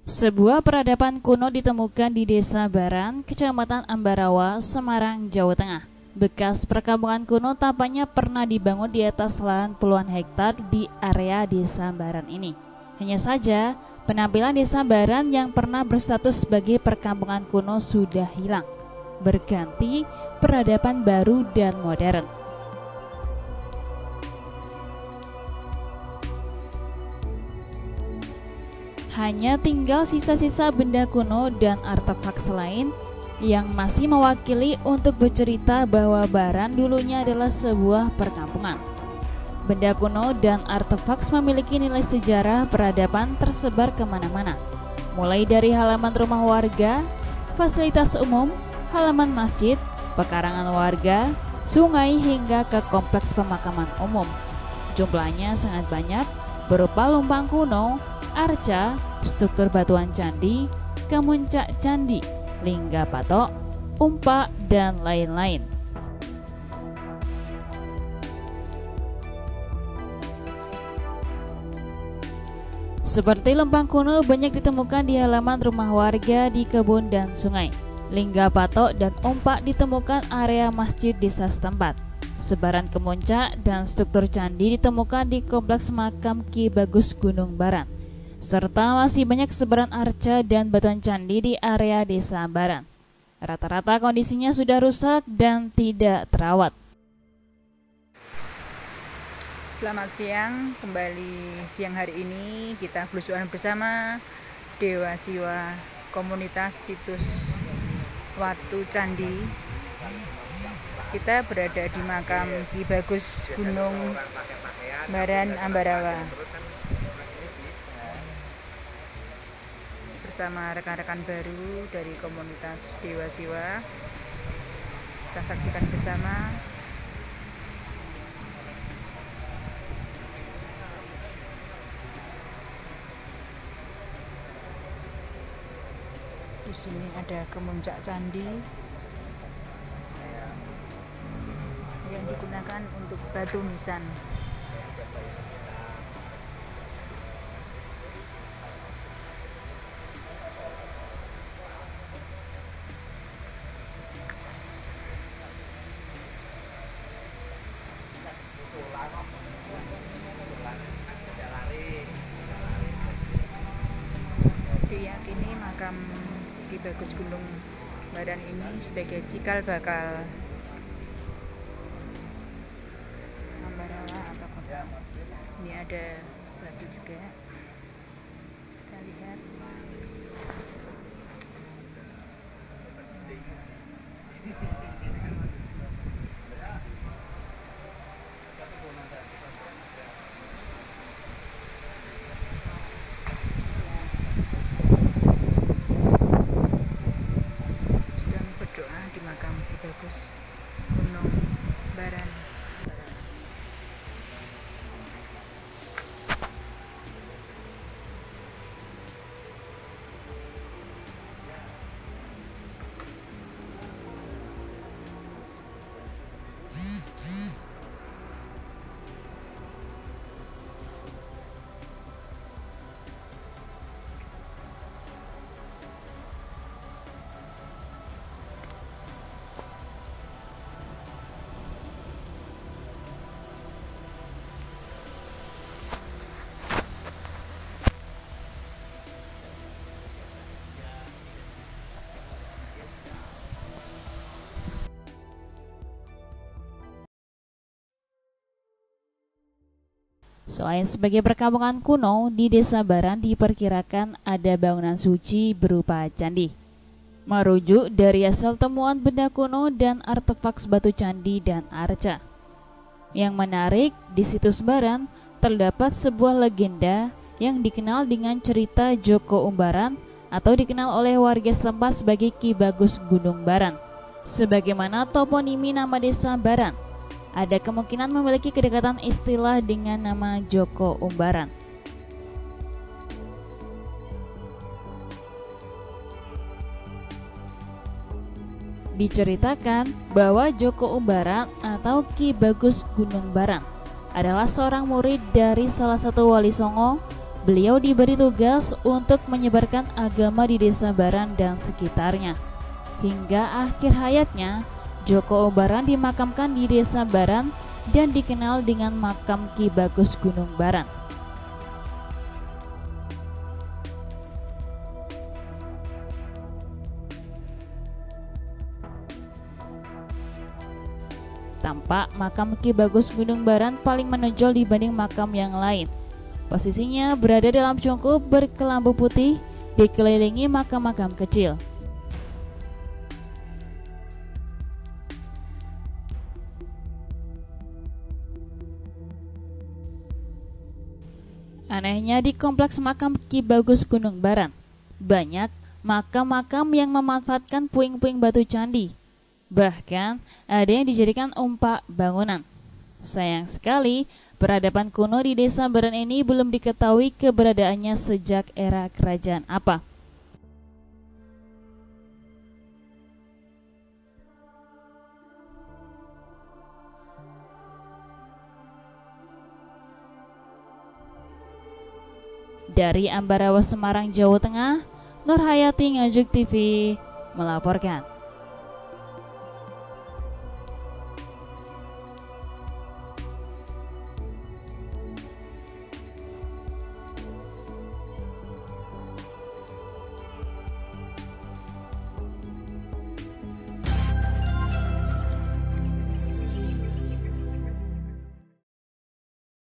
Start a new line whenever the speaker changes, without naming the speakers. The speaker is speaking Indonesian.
Sebuah peradaban kuno ditemukan di Desa Baran, Kecamatan Ambarawa, Semarang, Jawa Tengah. Bekas perkampungan kuno tampaknya pernah dibangun di atas lahan puluhan hektar di area Desa Baran ini. Hanya saja, penampilan Desa Baran yang pernah berstatus sebagai perkampungan kuno sudah hilang, berganti peradaban baru dan modern. Hanya tinggal sisa-sisa benda kuno dan artefak lain yang masih mewakili untuk bercerita bahwa Baran dulunya adalah sebuah perkampungan. Benda kuno dan artefak memiliki nilai sejarah peradaban tersebar kemana-mana, mulai dari halaman rumah warga, fasilitas umum, halaman masjid, pekarangan warga, sungai hingga ke kompleks pemakaman umum. Jumlahnya sangat banyak, berupa lumpang kuno, arca, struktur batuan candi, kemuncak candi, lingga patok, umpak, dan lain-lain. Seperti lempang kuno banyak ditemukan di halaman rumah warga, di kebun dan sungai. Lingga patok dan umpak ditemukan area masjid desa setempat. Sebaran kemuncak dan struktur candi ditemukan di kompleks makam Ki Bagus Gunung Baran, serta masih banyak sebaran arca dan batuan candi di area Desa Baran. Rata-rata kondisinya sudah rusak dan tidak terawat.
Selamat siang, kembali siang hari ini kita belusukan bersama Dewa Siwa Komunitas Situs Watu Candi. Kita berada di makam Ki Bagus Gunung Baran Ambarawa bersama rekan-rekan baru dari komunitas Dewa Siwa. Kita saksikan bersama. Di sini ada kemuncak candi yang digunakan untuk batu nisan. Diyakini makam Ki Bagus Gunung Baran ini sebagai cikal bakal Ambarawa atau kota. Ini ada batu juga, kita lihat. Sedang berdoa di makam Ki Bagus Gunung Baran.
Selain sebagai perkampungan kuno, di Desa Baran diperkirakan ada bangunan suci berupa candi. Merujuk dari asal temuan benda kuno dan artefak batu candi dan arca. Yang menarik, di situs Baran terdapat sebuah legenda yang dikenal dengan cerita Joko Umbaran atau dikenal oleh warga setempat sebagai Ki Bagus Gunung Baran. Sebagaimana toponimi nama Desa Baran, ada kemungkinan memiliki kedekatan istilah dengan nama Joko Umbaran. Diceritakan bahwa Joko Umbaran atau Ki Bagus Gunung Baran adalah seorang murid dari salah satu wali Songo beliau diberi tugas untuk menyebarkan agama di Desa Baran dan sekitarnya. Hingga akhir hayatnya, Joko Obaran dimakamkan di Desa Baran dan dikenal dengan makam Ki Bagus Gunung Baran. Tampak makam Ki Bagus Gunung Baran paling menonjol dibanding makam yang lain. Posisinya berada dalam cungkup berkelambu putih, dikelilingi makam-makam kecil. Anehnya di kompleks makam Ki Bagus Gunung Baran, banyak makam-makam yang memanfaatkan puing-puing batu candi. Bahkan ada yang dijadikan umpak bangunan. Sayang sekali, peradaban kuno di Desa Baran ini belum diketahui keberadaannya sejak era kerajaan apa. Dari Ambarawa, Semarang, Jawa Tengah, Nur Hayati, Ngajuk TV melaporkan.